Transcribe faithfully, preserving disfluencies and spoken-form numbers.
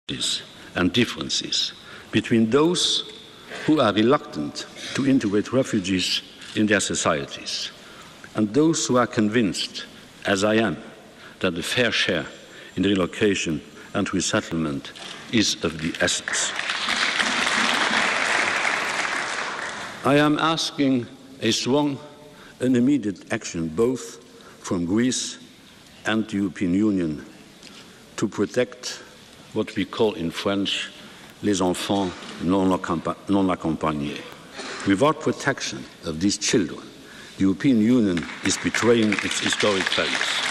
and differences between those who are reluctant to integrate refugees in their societies and those who are convinced, as I am, that a fair share in relocation and resettlement is of the essence. I am asking a strong and immediate action both from Greece and the European Union to protect what we call in French les enfants non accompagnés. Without protection of these children, the European Union is betraying its historic values.